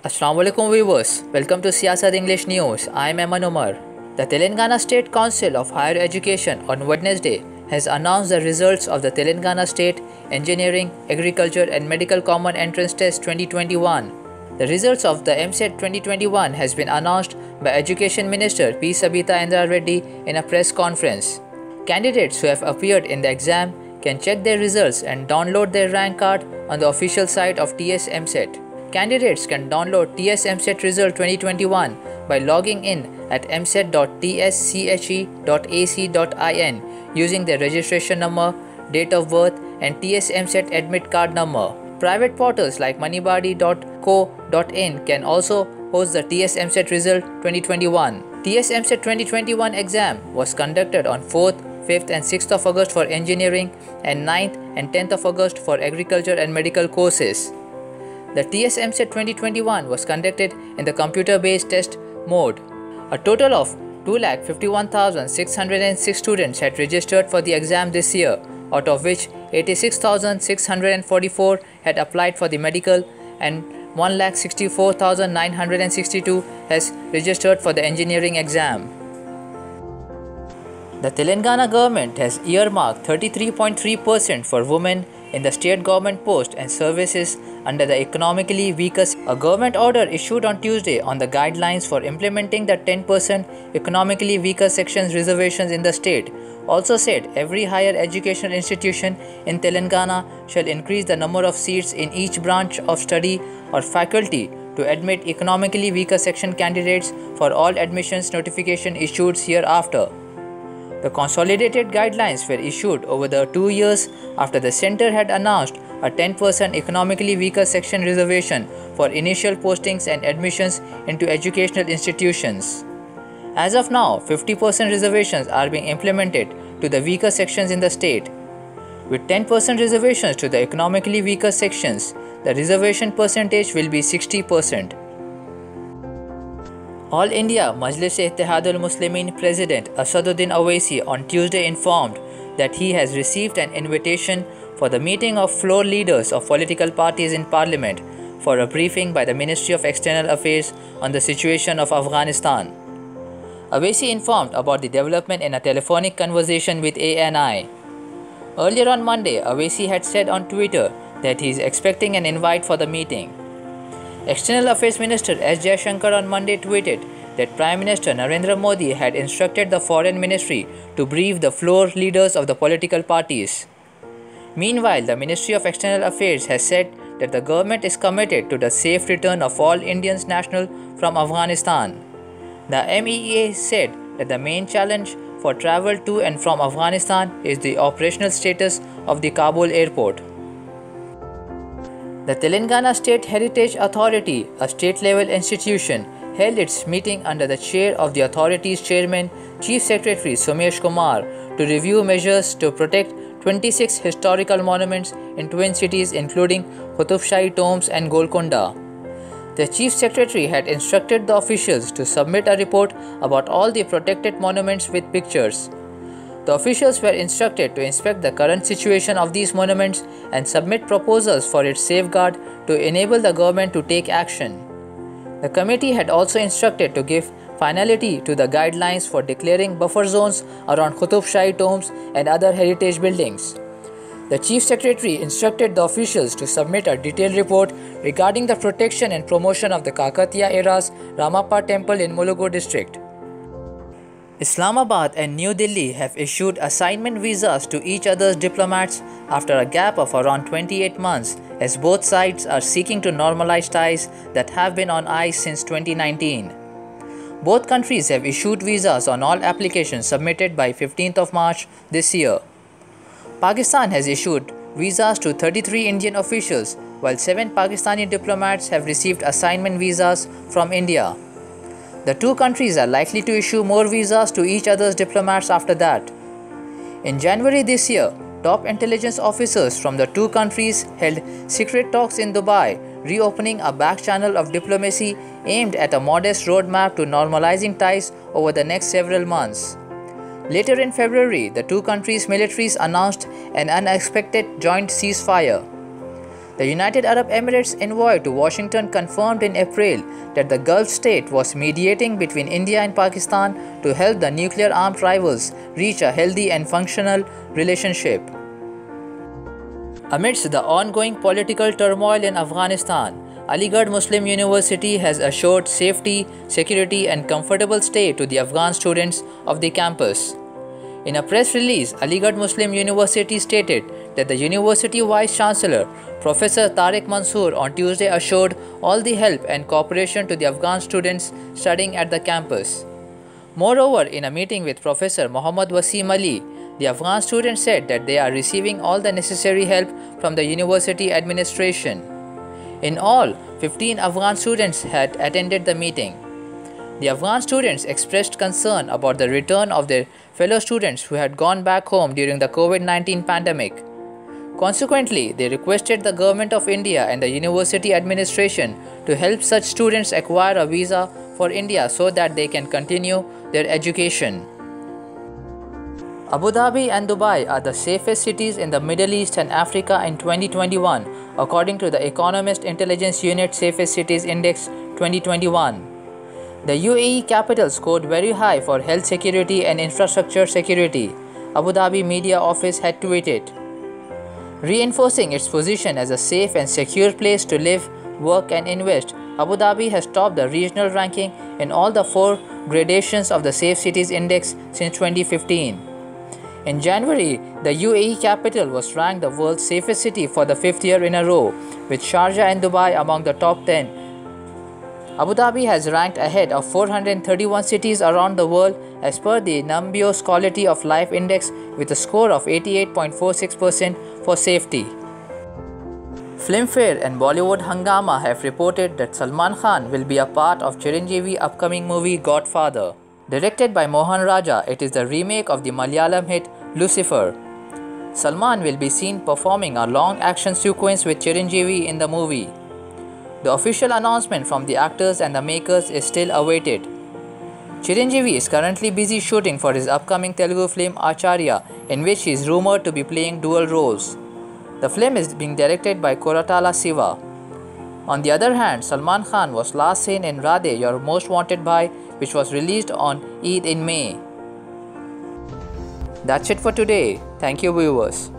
Assalamualaikum viewers, welcome to Siyasat English News. I am Eman Umar. The Telangana State Council of Higher Education on Wednesday has announced the results of the Telangana State Engineering, Agriculture and Medical Common Entrance Test 2021. The results of the EAMCET 2021 has been announced by Education Minister P. Sabita Indra Reddy in a press conference. Candidates who have appeared in the exam can check their results and download their rank card on the official site of TS EAMCET. Candidates can download TS EAMCET Result 2021 by logging in at emcet.tsche.ac.in using their registration number, date of birth and TS EAMCET admit card number. Private portals like moneybadi.co.in can also host the TS EAMCET Result 2021. TS EAMCET 2021 exam was conducted on 4th, 5th and 6th of August for engineering and 9th and 10th of August for agriculture and medical courses. The TS EAMCET 2021 was conducted in the computer-based test mode. A total of 2,51,606 students had registered for the exam this year, out of which 86,644 had applied for the medical and 1,64,962 has registered for the engineering exam. The Telangana government has earmarked 33.3% for women in the state government posts and services under the economically weaker. A government order issued on Tuesday on the guidelines for implementing the 10% economically weaker sections reservations in the state also said every higher educational institution in Telangana shall increase the number of seats in each branch of study or faculty to admit economically weaker section candidates for all admissions notification issued hereafter. The consolidated guidelines were issued over the 2 years after the centre had announced a 10% economically weaker section reservation for initial postings and admissions into educational institutions. As of now, 50% reservations are being implemented to the weaker sections in the state. With 10% reservations to the economically weaker sections, the reservation percentage will be 60%. All India Majlis-e-Ittihad al-Muslimin President Asaduddin Owaisi on Tuesday informed that he has received an invitation for the meeting of floor leaders of political parties in Parliament for a briefing by the Ministry of External Affairs on the situation of Afghanistan. Owaisi informed about the development in a telephonic conversation with ANI. Earlier on Monday, Owaisi had said on Twitter that he is expecting an invite for the meeting. External Affairs Minister S. Jaishankar on Monday tweeted that Prime Minister Narendra Modi had instructed the Foreign Ministry to brief the floor leaders of the political parties. Meanwhile, the Ministry of External Affairs has said that the government is committed to the safe return of all Indian nationals from Afghanistan. The MEA said that the main challenge for travel to and from Afghanistan is the operational status of the Kabul airport. The Telangana State Heritage Authority, a state-level institution, held its meeting under the chair of the authority's chairman, Chief Secretary Somesh Kumar, to review measures to protect 26 historical monuments in twin cities including Qutub Shahi tombs and Golconda. The Chief Secretary had instructed the officials to submit a report about all the protected monuments with pictures. The officials were instructed to inspect the current situation of these monuments and submit proposals for its safeguard to enable the government to take action. The committee had also instructed to give finality to the guidelines for declaring buffer zones around Qutub Shahi tombs and other heritage buildings. The Chief Secretary instructed the officials to submit a detailed report regarding the protection and promotion of the Kakatiya era's Ramappa temple in Mulugu district. Islamabad and New Delhi have issued assignment visas to each other's diplomats after a gap of around 28 months as both sides are seeking to normalize ties that have been on ice since 2019. Both countries have issued visas on all applications submitted by 15th of March this year. Pakistan has issued visas to 33 Indian officials while 7 Pakistani diplomats have received assignment visas from India. The two countries are likely to issue more visas to each other's diplomats after that. In January this year, top intelligence officers from the two countries held secret talks in Dubai, reopening a back channel of diplomacy aimed at a modest roadmap to normalizing ties over the next several months. Later in February, the two countries' militaries announced an unexpected joint ceasefire. The United Arab Emirates envoy to Washington confirmed in April that the Gulf state was mediating between India and Pakistan to help the nuclear-armed rivals reach a healthy and functional relationship. Amidst the ongoing political turmoil in Afghanistan, Aligarh Muslim University has assured safety, security and comfortable stay to the Afghan students of the campus. In a press release, Aligarh Muslim University stated that the University Vice-Chancellor, Professor Tariq Mansoor, on Tuesday assured all the help and cooperation to the Afghan students studying at the campus. Moreover, in a meeting with Professor Muhammad Wasim Ali, the Afghan students said that they are receiving all the necessary help from the university administration. In all, 15 Afghan students had attended the meeting. The Afghan students expressed concern about the return of their fellow students who had gone back home during the COVID-19 pandemic. Consequently, they requested the Government of India and the university administration to help such students acquire a visa for India so that they can continue their education. Abu Dhabi and Dubai are the safest cities in the Middle East and Africa in 2021, according to the Economist Intelligence Unit Safest Cities Index 2021. The UAE capital scored very high for health security and infrastructure security, Abu Dhabi Media Office had tweeted. Reinforcing its position as a safe and secure place to live, work and invest, Abu Dhabi has topped the regional ranking in all the 4 gradations of the Safe Cities Index since 2015. In January, the UAE capital was ranked the world's safest city for the 5th year in a row, with Sharjah and Dubai among the top 10. Abu Dhabi has ranked ahead of 431 cities around the world as per the Numbeo Quality of Life Index with a score of 88.46% for safety. Filmfare and Bollywood Hungama have reported that Salman Khan will be a part of Chiranjeevi's upcoming movie Godfather. Directed by Mohan Raja, it is the remake of the Malayalam hit Lucifer. Salman will be seen performing a long action sequence with Chiranjeevi in the movie. The official announcement from the actors and the makers is still awaited. Chiranjeevi is currently busy shooting for his upcoming Telugu film Acharya, in which he is rumored to be playing dual roles. The film is being directed by Koratala Siva. On the other hand, Salman Khan was last seen in Radhe Your Most Wanted Bhai, which was released on Eid in May. That's it for today. Thank you, viewers.